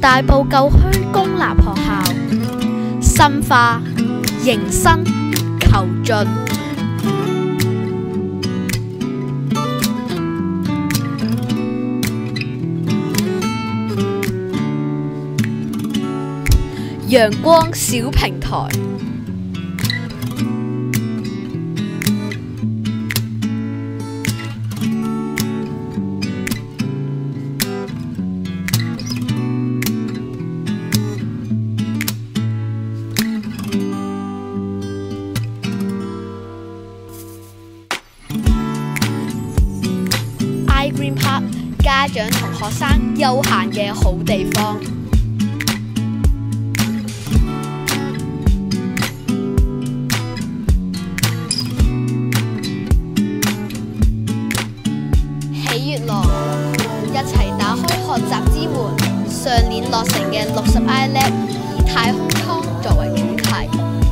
大埔舊區公立學校，深化、迎新、求進。陽光小平台。iGreen Park 家長同學生休閒嘅好地方。喜悅樂，一齊打開學習之門。上年落成嘅60 iLab 以太空艙作為主題。